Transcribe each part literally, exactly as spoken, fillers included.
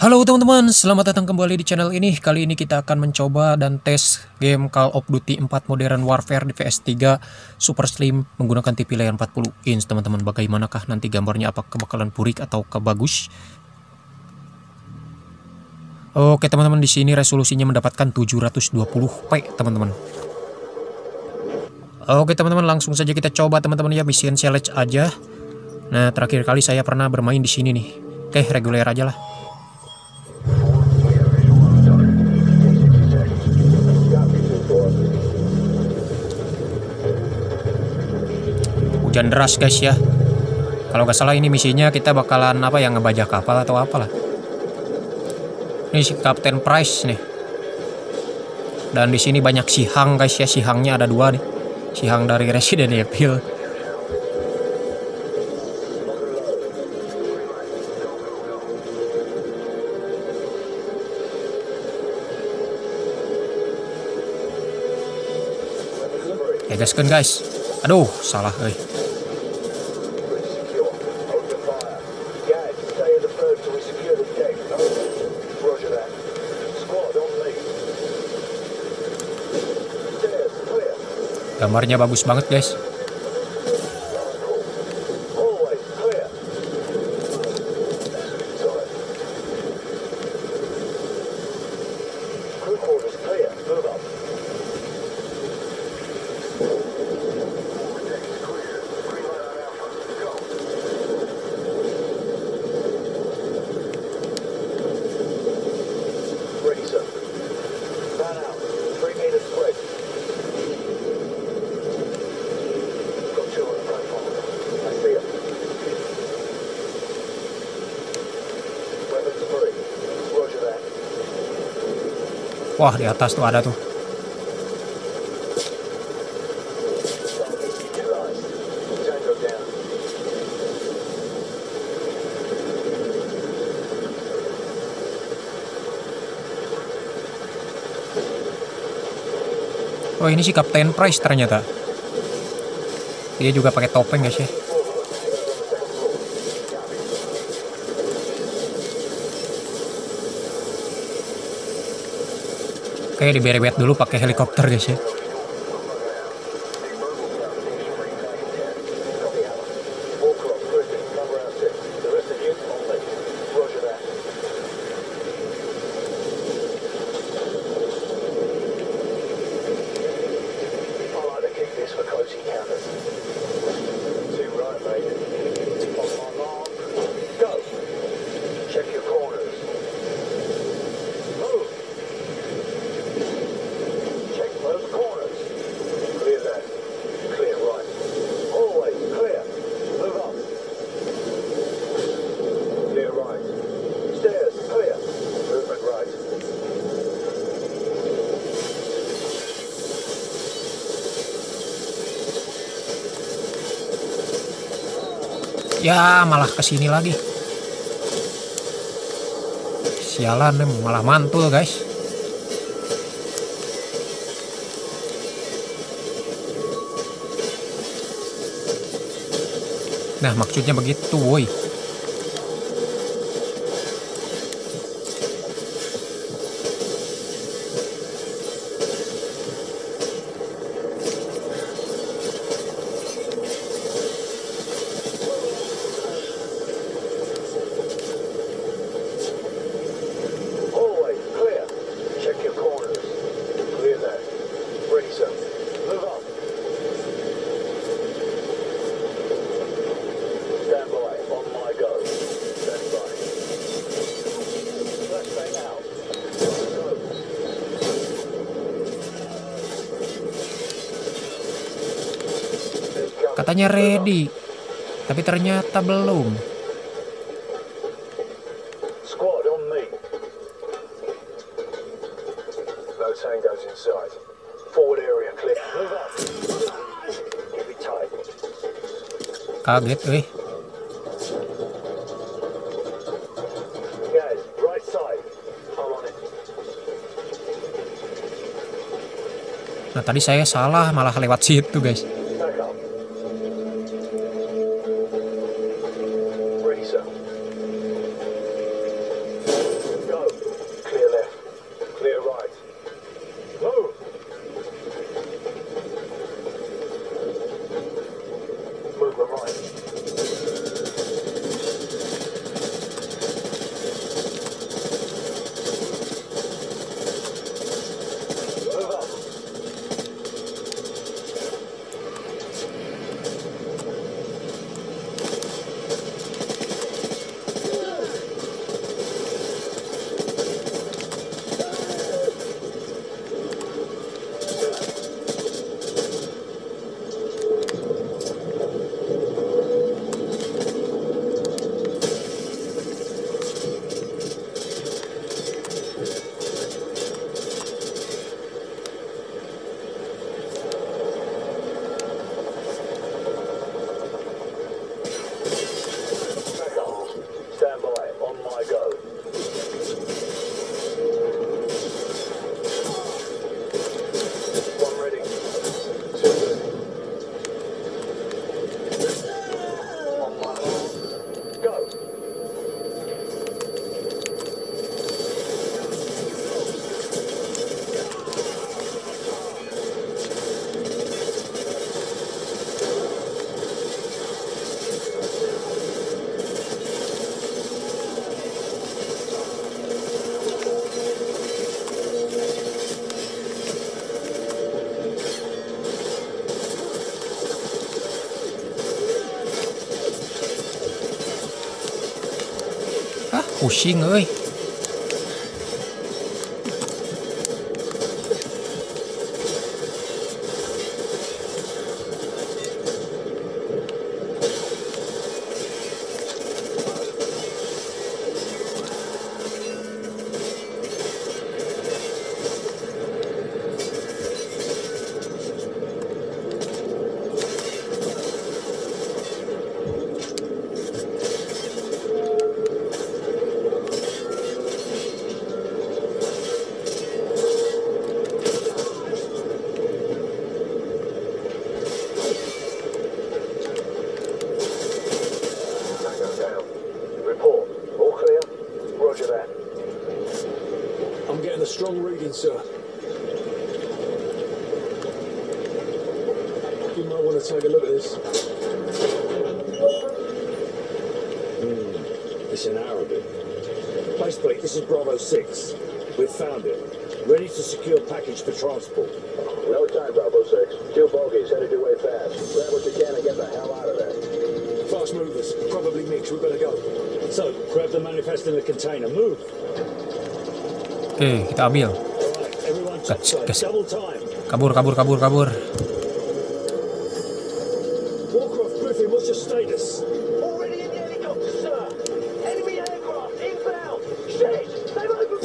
Halo teman-teman, selamat datang kembali di channel ini. Kali ini kita akan mencoba dan tes game Call of Duty empat Modern Warfare di P S tiga Super Slim menggunakan T V layar empat puluh inch teman-teman. Bagaimanakah nanti gambarnya, apakah bakalan purik atau kebagus? Oke teman-teman, di sini resolusinya mendapatkan tujuh ratus dua puluh p teman-teman. Oke teman-teman, langsung saja kita coba teman-teman ya, mission challenge aja. Nah, terakhir kali saya pernah bermain di sini nih. Oke, reguler aja lah. Hujan deras guys ya. Kalau nggak salah ini misinya kita bakalan apa yang ngebajak kapal atau apalah. Ini si Captain Price nih. Dan di sini banyak sihang guys ya, sihangnya ada dua nih. Sihang dari Resident Evil. Ya guys kan guys. Aduh, salah euy. Gambarnya bagus banget guys. Wah, di atas tuh ada tuh. Oh, ini si Captain Price ternyata. Dia juga pakai topeng guys ya. Oke, diberet dulu pakai helikopter guys ya. Ya, malah kesini lagi. Sialan, malah mantul guys. Nah, maksudnya begitu, woi. Katanya ready, tapi ternyata belum. Squad on me. No tangos in sight. Forward area clear. Move up. Keep it tight. Kaget, eh. Guys, right side. Hold on it. Nah, tadi saya salah, malah lewat situ guys. Back up. Ready, sir. Pusing euy. Tango down. Report. All clear? Roger that. I'm getting a strong reading, sir. You might want to take a look at this. Hmm. It's in Arabic. Faceplate, this is Bravo six. We've found it. Ready to secure package for transport. No time, Bravo six. Two bogies headed your way fast. Grab what you can and get the hell out of there. Fast movers. Probably mixed. We better go. So, grab the manifest in the container. Move. Oke, kita ambil. Alright, everyone Gas, topside. gas. Double time. Kabur, kabur, kabur, kabur. Warcraft Griffin, what's your status? Already in the helicopter, sir. Enemy aircraft inbound. Shit! They've opened.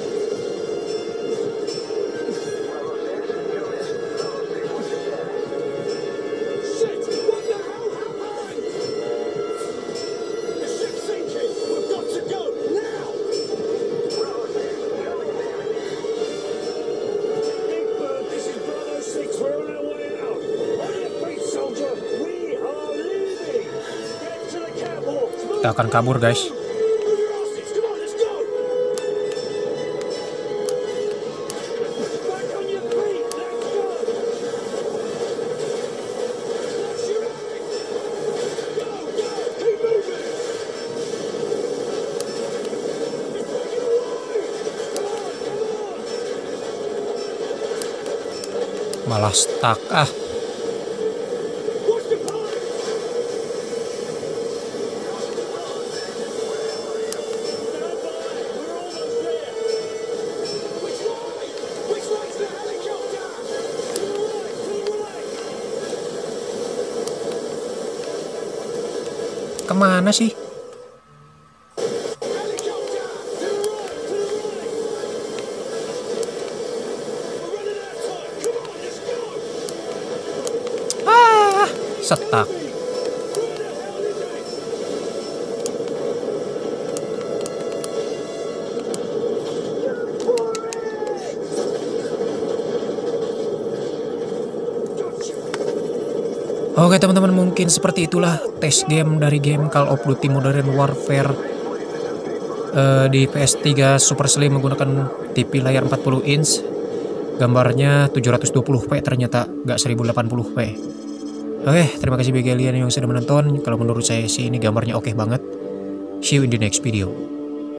Shit! What the hell happened? The ship's sinking. We've got to go now. Big Bird, this is Bravo six. We're on our way out. On your feet, soldier. We are leaving. Get to the catwalks. Move. Kita akan kabur, guys. Move your asses. Come on, let's go. Back on your feet. Let's go. Let's shoot it. Go, go. Keep moving. It's breaking away. Come on, come on. Malah stuck ah. Watch the pipe. Stand by. We're almost there. Which way? Which way's the helicopter? To the right, to the right. Kemana sih? Helicopter! To the right, to the right. We're running out of time. Come on, let's go. Ah, stuck. Where the hell is it? Gotcha. Oke teman-teman, mungkin seperti itulah tes game dari game Call of Duty Modern Warfare eh, di P S tiga Super Slim menggunakan T V layar empat puluh inch. Gambarnya tujuh ratus dua puluh p ternyata, nggak seribu delapan puluh p. Oke, terima kasih bagi kalian yang sudah menonton. Kalau menurut saya sih ini gambarnya oke banget. See you in the next video.